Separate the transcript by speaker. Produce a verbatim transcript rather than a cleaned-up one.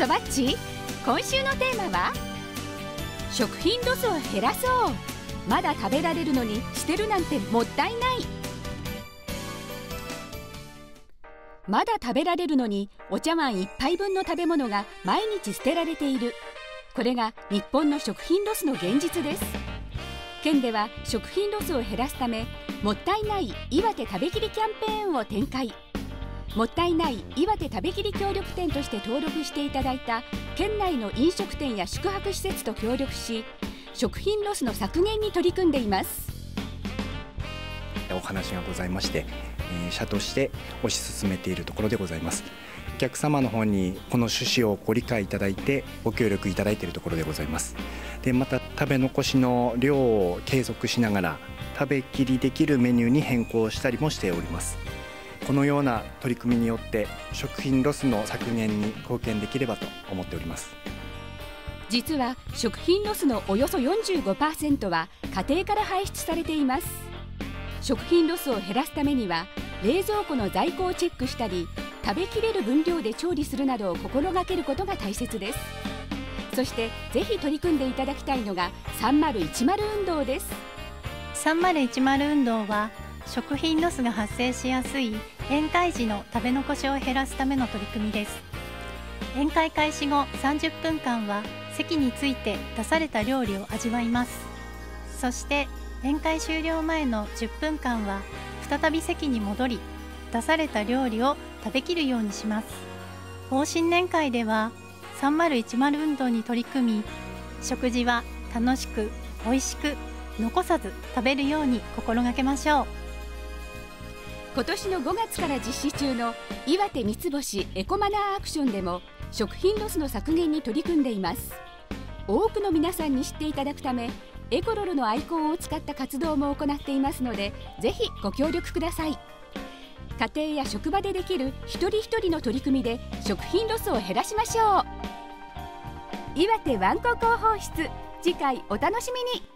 Speaker 1: とばっち、今週のテーマは食品ロスを減らそう。まだ食べられるのに捨てるなんてもったいない。まだ食べられるのにお茶碗一杯分の食べ物が毎日捨てられている。これが日本の食品ロスの現実です。県では食品ロスを減らすため、もったいない岩手食べきりキャンペーンを展開。もったいない岩手食べきり協力店として登録していただいた県内の飲食店や宿泊施設と協力し、食品ロスの削減に取り組んでいます。
Speaker 2: お話がございまして、えー、社として推し進めているところでございます。お客様の方にこの趣旨をご理解いただいてご協力いただいているところでございます。でまた食べ残しの量を継続しながら食べきりできるメニューに変更したりもしております。このような取り組みによって食品ロスの削減に貢献できればと思っております。
Speaker 1: 実は食品ロスのおよそ よんじゅうごパーセント は家庭から排出されています。食品ロスを減らすためには冷蔵庫の在庫をチェックしたり、食べきれる分量で調理するなどを心がけることが大切です。そしてぜひ取り組んでいただきたいのがさんまるいちまる運動です。
Speaker 3: さんまるいちまる運動は食品ロスが発生しやすい宴会時の食べ残しを減らすための取り組みです。宴会開始後さんじゅっぷんかんは席について出された料理を味わいます。そして宴会終了前のじゅっぷんかんは再び席に戻り、出された料理を食べきるようにします。奉新年会ではさんまるいちまる運動に取り組み、食事は楽しく美味しく残さず食べるように心がけましょう。
Speaker 1: 今年のごがつから実施中の岩手三つ星エコマナーアクションでも食品ロスの削減に取り組んでいます。多くの皆さんに知っていただくため、エコロロのアイコンを使った活動も行っていますので、ぜひご協力ください。家庭や職場でできる一人一人の取り組みで食品ロスを減らしましょう。岩手わんこ広報室、次回お楽しみに。